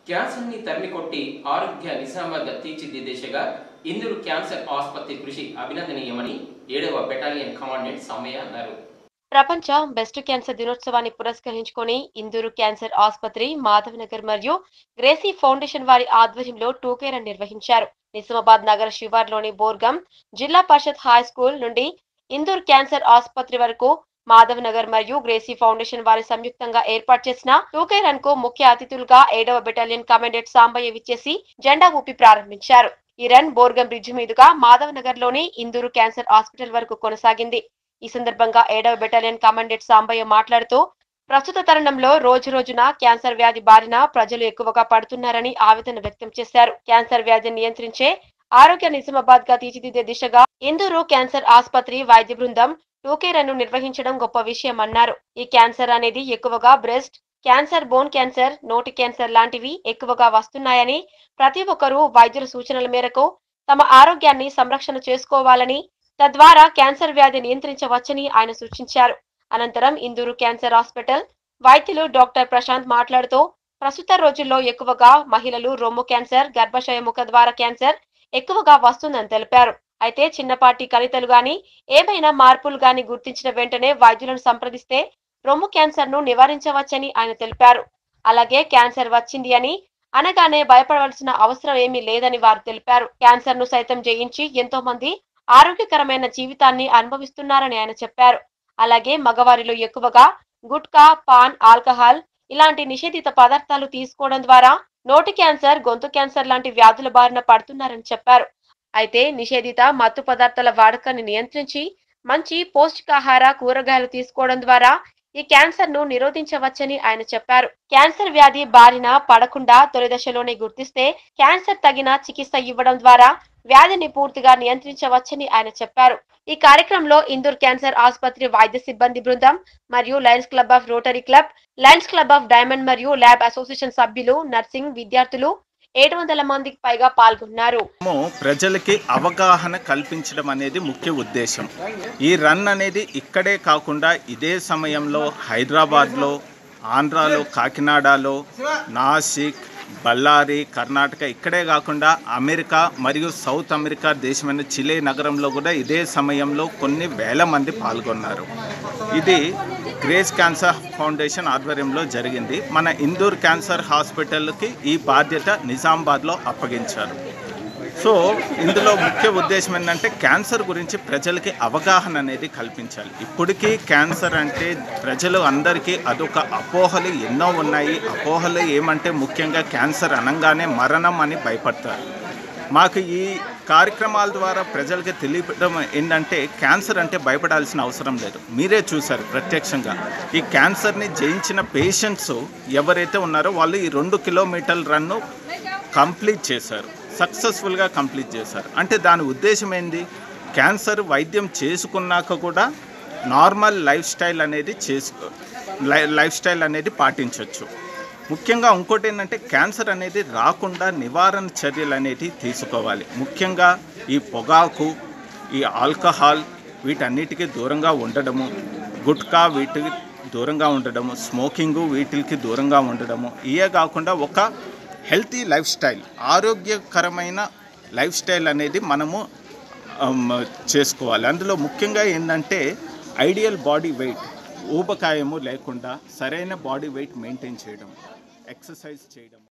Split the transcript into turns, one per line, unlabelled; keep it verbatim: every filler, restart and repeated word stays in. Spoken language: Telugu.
క్యాన్సర్ని తరిమికొట్టి ఆరోగ్య నిజామాబాద్ తీర్చిదిద్దేశగా ఇందూరు క్యాన్సర్ ఆసుపత్రి కృషి అభినందనీయమని ఏడవ బెటాలియన్ కమాండెంట్ సౌమ్య అన్నారు.
ప్రపంచ బెస్ట్ క్యాన్సర్ దినోత్సవాన్ని పురస్కరించుకొని ఇందూరు క్యాన్సర్ ఆసుపత్రి, మాధవనగర్ మరియు గ్రేసీ ఫౌండేషన్ వారి ఆధ్వర్యంలో టూకే రన్ నిర్వహించారు. నిజామాబాద్ నగర శివార్లోని బోర్గం జిల్లా పరిషత్ హై స్కూల్ నుండి ఇందూరు క్యాన్సర్ ఆసుపత్రి వరకు మాధవ్ నగర్ మరియు గ్రేసీ ఫౌండేషన్ వారి సంయుక్తంగా ఏర్పాటు చేసిన టూకే రన్ కు ముఖ్య అతిథులుగా ఏడవ బెటాలియన్ కమాండెంట్ సాంబయ్య విచ్చేసి జెండా ఊపి ప్రారంభించారు. ఈ రన్ బోర్గం బ్రిడ్జి మీదుగా మాధవ్ నగర్ లోని ఇందూరు క్యాన్సర్ హాస్పిటల్ వరకు కొనసాగింది. ఈ సందర్భంగా ఏడవ బెటాలియన్ కమాండెంట్ సాంబయ్య మాట్లాడుతూ ప్రస్తుత తరుణంలో రోజు రోజున క్యాన్సర్ వ్యాధి బారిన ప్రజలు ఎక్కువగా పడుతున్నారని ఆవేదన వ్యక్తం చేశారు. క్యాన్సర్ వ్యాధిని నియంత్రించే ఆరోగ్య నిజామాబాద్ గా తీర్చిదిద్దే దిశగా ఇందూరు క్యాన్సర్ ఆసుపత్రి వైద్య బృందం టూకే రన్ నిర్వహించడం గొప్ప విషయం అన్నారు. ఈ క్యాన్సర్ అనేది ఎక్కువగా బ్రెస్ట్ క్యాన్సర్, బోన్ క్యాన్సర్, నోటి క్యాన్సర్ లాంటివి ఎక్కువగా వస్తున్నాయని, ప్రతి ఒక్కరూ వైద్యుల సూచనల మేరకు తమ ఆరోగ్యాన్ని సంరక్షణ చేసుకోవాలని, తద్వారా క్యాన్సర్ వ్యాధి నియంత్రించవచ్చని ఆయన సూచించారు. అనంతరం ఇందూరు క్యాన్సర్ హాస్పిటల్ వైద్యులు డాక్టర్ ప్రశాంత్ మాట్లాడుతూ ప్రస్తుత రోజుల్లో ఎక్కువగా మహిళలు రొమ్ము క్యాన్సర్, గర్భాశయ ముఖ ద్వార క్యాన్సర్ ఎక్కువగా వస్తుందని తెలిపారు. అయితే చిన్నపాటి కణితలు గాని ఏమైనా మార్పులు గాని గుర్తించిన వెంటనే వైద్యులను సంప్రదిస్తే రొమ్ము క్యాన్సర్ ను నివారించవచ్చని ఆయన తెలిపారు. అలాగే క్యాన్సర్ వచ్చింది అని అనగానే భయపడవలసిన అవసరం ఏమీ లేదని వారు తెలిపారు. క్యాన్సర్ ను సైతం జయించి ఎంతో మంది ఆరోగ్యకరమైన జీవితాన్ని అనుభవిస్తున్నారని ఆయన చెప్పారు. అలాగే మగవారిలో ఎక్కువగా గుట్కా, పాన్, ఆల్కహాల్ ఇలాంటి నిషేధిత పదార్థాలు తీసుకోవడం ద్వారా నోటి క్యాన్సర్, గొంతు క్యాన్సర్ లాంటి వ్యాధుల బారిన పడుతున్నారని చెప్పారు. అయితే నిషేధిత మత్తు పదార్థాల వాడకాన్ని నియంత్రించి మంచి పౌష్టికాహార, కూరగాయలు తీసుకోవడం ద్వారా ఈ క్యాన్సర్ ను నిరోధించవచ్చని ఆయన చెప్పారు. క్యాన్సర్ వ్యాధి బారిన పడకుండా తొలి దశలోనే గుర్తిస్తే క్యాన్సర్ తగిన చికిత్స ఇవ్వడం ద్వారా వ్యాధిని పూర్తిగా నియంత్రించవచ్చని ఆయన చెప్పారు. ఈ కార్యక్రమంలో ఇందూర్ క్యాన్సర్ ఆసుపత్రి వైద్య సిబ్బంది బృందం మరియు Lions Club of Rotary Club, Lions Club of Diamond మరియు ల్యాబ్ అసోసియేషన్ సభ్యులు, నర్సింగ్ విద్యార్థులు ఏడు వందల మందికి పైగా పాల్గొన్నారు.
ప్రజలకి అవగాహన కల్పించడం అనేది ముఖ్య ఉద్దేశం. ఈ రన్ అనేది ఇక్కడే కాకుండా ఇదే సమయంలో హైదరాబాద్లో, ఆంధ్రాలో, కాకినాడలో, నాసిక్, బళ్ళారి, కర్ణాటక ఇక్కడే కాకుండా అమెరికా మరియు సౌత్ అమెరికా దేశమైన చిలే నగరంలో కూడా ఇదే సమయంలో కొన్ని వేల మంది పాల్గొన్నారు. ఇది గ్రేస్ క్యాన్సర్ ఫౌండేషన్ ఆధ్వర్యంలో జరిగింది. మన ఇందూర్ క్యాన్సర్ హాస్పిటల్కి ఈ బాధ్యత నిజామాబాద్లో అప్పగించారు. సో ఇందులో ముఖ్య ఉద్దేశం ఏంటంటే క్యాన్సర్ గురించి ప్రజలకి అవగాహన అనేది కల్పించాలి. ఇప్పటికీ క్యాన్సర్ అంటే ప్రజలు అందరికీ అదొక అపోహలు ఎన్నో ఉన్నాయి. అపోహలు ఏమంటే ముఖ్యంగా క్యాన్సర్ అనగానే మరణం అని భయపడతారు. మాకు ఈ కార్యక్రమాల ద్వారా ప్రజలకి తెలియడం ఏంటంటే క్యాన్సర్ అంటే భయపడాల్సిన అవసరం లేదు. మీరే చూశారు ప్రత్యక్షంగా ఈ క్యాన్సర్ని జయించిన పేషెంట్స్ ఎవరైతే ఉన్నారో వాళ్ళు ఈ రెండు కిలోమీటర్ల రన్ను కంప్లీట్ చేశారు, సక్సెస్ఫుల్గా కంప్లీట్ చేశారు. అంటే దాని ఉద్దేశం ఏంది, క్యాన్సర్ వైద్యం చేసుకున్నాక కూడా నార్మల్ లైఫ్ స్టైల్ అనేది చేసుకో లైఫ్ స్టైల్ అనేది పాటించవచ్చు. ముఖ్యంగా ఇంకోటి ఏంటంటే క్యాన్సర్ అనేది రాకుండా నివారణ చర్యలు అనేవి తీసుకోవాలి. ముఖ్యంగా ఈ పొగాకు, ఈ ఆల్కహాల్ వీటన్నిటికీ దూరంగా ఉండడము, గుట్కా వీటికి దూరంగా ఉండడము, స్మోకింగు వీటికి దూరంగా ఉండడము. ఇవే కాకుండా ఒక హెల్తీ లైఫ్ స్టైల్, ఆరోగ్యకరమైన లైఫ్ స్టైల్ అనేది మనము చేసుకోవాలి. అందులో ముఖ్యంగా ఏంటంటే ఐడియల్ బాడీ వెయిట్, ఊబకాయము లేకుండా సరైన బాడీ వెయిట్ మెయింటైన్ చేయడం, ఎక్సర్సైజ్ చేయడం.